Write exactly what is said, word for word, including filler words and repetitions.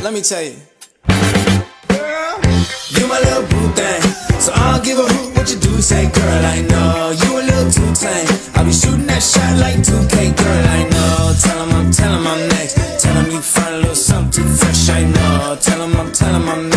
Let me tell you, girl, you my little boo thing, so I don't give a hoot what you do. Say, girl, I know you a little too tame. I'll be shooting that shot like two K, girl, I know. Tell 'em I'm, tell 'em I'm next. Tell 'em you find a little something too fresh, I know. Tell 'em I'm, tell 'em I'm next.